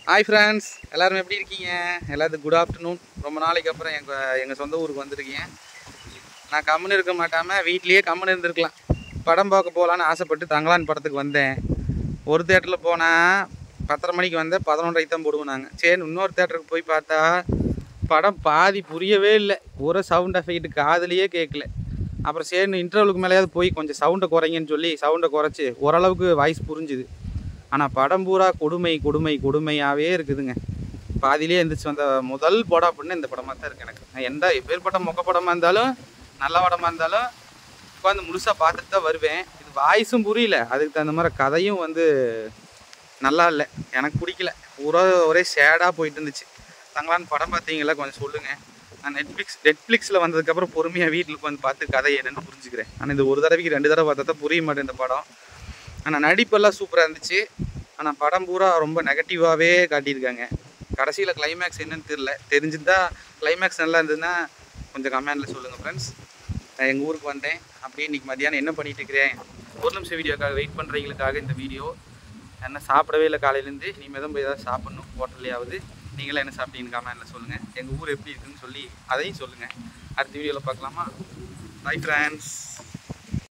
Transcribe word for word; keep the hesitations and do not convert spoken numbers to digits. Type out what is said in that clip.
Hi friends, எல்லோரும் எப்படி இருக்கீங்க? எல்லாத்துக்கும் குட் ஆஃப்டர்நூன். ரொம்ப நாளைக்கு அப்புறம் எங்கள் எங்கள் சொந்த ஊருக்கு வந்திருக்கீங்க. நான் கம்முன்னு இருக்க மாட்டாமல் வீட்லேயே கம்முன்னு இருந்திருக்கலாம். படம் பார்க்க போகலான்னு ஆசைப்பட்டு தங்கலான் படத்துக்கு வந்தேன். ஒரு தேட்டரில் போனால் பத்தரை மணிக்கு வந்தேன், பதினொன்றரைக்கு தான் போடுவோம் நாங்கள். சரி, இன்னொரு தேட்டருக்கு போய் பார்த்தா படம் பாதி புரியவே இல்லை. ஒரு சவுண்ட் எஃபெக்ட் காதுலேயே கேட்கல. அப்புறம் சரி, இன்டர்வலுக்கு மேலேயாவது போய் கொஞ்சம் சவுண்டை குறைங்கன்னு சொல்லி சவுண்டை குறைச்சி ஓரளவுக்கு வாய்ஸ் புரிஞ்சுது. ஆனால் படம் பூரா கொடுமை கொடுமை கொடுமையாகவே இருக்குதுங்க. பாதியிலே எழுந்திரிச்சு வந்த முதல் படம் அப்படின்னு இந்த படமாக தான் இருக்குது எனக்கு. நான் எந்த எப்பேற்பட்ட மொக்க படமாக இருந்தாலும் நல்ல படமாக இருந்தாலும் உட்காந்து முழுசாக பார்த்துட்டு தான் வருவேன். இது வாய்ஸும் புரியல, அதுக்கு தகுந்த மாதிரி கதையும் வந்து நல்லா இல்லை, எனக்கு பிடிக்கல. பூரா ஒரே சேடாக போயிட்டு இருந்துச்சு. தங்களான்னு படம் பார்த்தீங்களா? கொஞ்சம் சொல்லுங்கள். நான் நெட்ஃப்ளிக்ஸ் நெட்ஃப்ளிக்ஸில் வந்ததுக்கப்புறம் பொறுமையாக வீட்டில் உட்காந்து பார்த்து கதை என்னென்னு புரிஞ்சுக்கிறேன். ஆனால் இந்த ஒரு தடவைக்கு ரெண்டு தடவை பார்த்தா தான் புரிய மாட்டேன் இந்த படம். ஆனால் நடிப்பெல்லாம் சூப்பராக இருந்துச்சு. ஆனால் படம் பூரா ரொம்ப நெகட்டிவாகவே காட்டியிருக்காங்க. கடைசியில் கிளைமேக்ஸ் என்னன்னு தெரில. தெரிஞ்சுருந்தா கிளைமேக்ஸ் நல்லா இருந்ததுன்னா கொஞ்சம் கமெண்டில் சொல்லுங்கள் ஃப்ரெண்ட்ஸ். நான் எங்கள் ஊருக்கு வந்தேன். அப்படியே இன்றைக்கி மதியானம் என்ன பண்ணிகிட்டு இருக்கிறேன், ஒரு நிமிஷம் வீடியோக்காக வெயிட் பண்ணுறீங்களுக்காக இந்த வீடியோ. என்ன சாப்பிடவே இல்லை காலையிலேருந்து. இனிமேல் தான் போய் ஏதாவது சாப்பிட்ணும் ஹோட்டல்லையாவது. நீங்களாம் என்ன சாப்பிட்டீங்கன்னு கமெண்டில் சொல்லுங்கள். எங்கள் ஊர் எப்படி இருக்குதுன்னு சொல்லி அதையும் சொல்லுங்கள். அடுத்த வீடியோவில் பார்க்கலாமா? Bye friends.